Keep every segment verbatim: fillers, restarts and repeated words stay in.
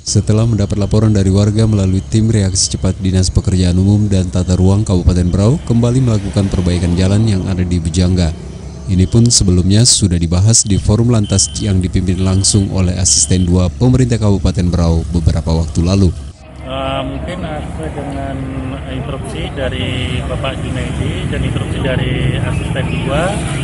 Setelah mendapat laporan dari warga melalui tim reaksi cepat Dinas Pekerjaan Umum dan Tata Ruang Kabupaten Berau kembali melakukan perbaikan jalan yang ada di Bujangga. Ini pun sebelumnya sudah dibahas di forum lantas yang dipimpin langsung oleh Asisten dua Pemerintah Kabupaten Berau beberapa waktu lalu. Uh, mungkin sesuai dengan instruksi dari Bapak Junaidi dan instruksi dari Asisten dua,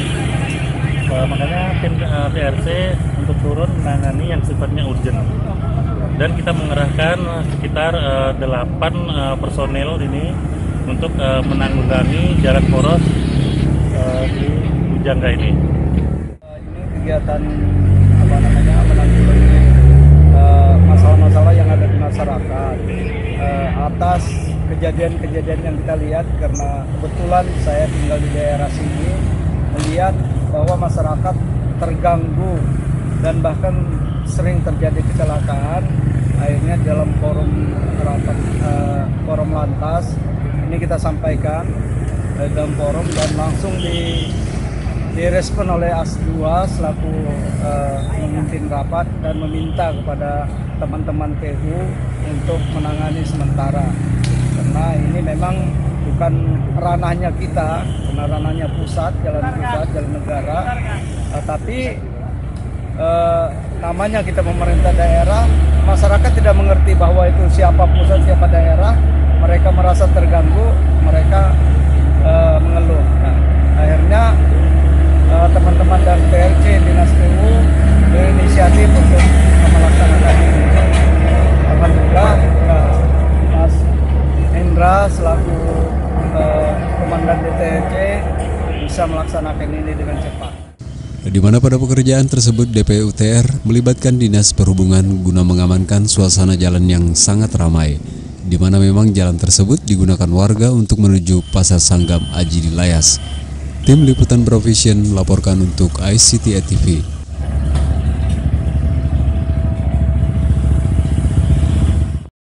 uh, makanya tim uh, P R C untuk turun menangani yang sifatnya urgent. Dan kita mengerahkan sekitar uh, delapan uh, personel ini untuk uh, menanggulangi jalan poros uh, di Bujangga ini. Uh, ini kegiatan apa namanya menanggulangi uh, masalah-masalah yang ada di masyarakat uh, atas kejadian-kejadian yang kita lihat, karena kebetulan saya tinggal di daerah sini melihat bahwa masyarakat terganggu dan bahkan sering terjadi kecelakaan. Akhirnya dalam forum rapat uh, forum lantas ini kita sampaikan uh, dalam forum dan langsung di direspon oleh A S dua selaku uh, memimpin rapat dan meminta kepada teman-teman P U untuk menangani sementara, karena ini memang bukan ranahnya kita, karena ranahnya pusat, jalan pusat, jalan negara, uh, tapi uh, namanya kita pemerintah daerah, masyarakat tidak mengerti bahwa itu siapa pusat, siapa daerah. Mereka merasa terganggu, mereka uh, mengeluh. Nah, akhirnya uh, teman-teman dan P R C Dinas P U berinisiatif untuk melaksanakan ini. Alhamdulillah, uh, Mas Indra selaku uh, Komandan D T C bisa melaksanakan ini dengan cepat. Di mana pada pekerjaan tersebut D P U T R melibatkan Dinas Perhubungan guna mengamankan suasana jalan yang sangat ramai, di mana memang jalan tersebut digunakan warga untuk menuju Pasar Sanggam Aji di Layas. Tim Liputan Provision melaporkan untuk I C T A T V.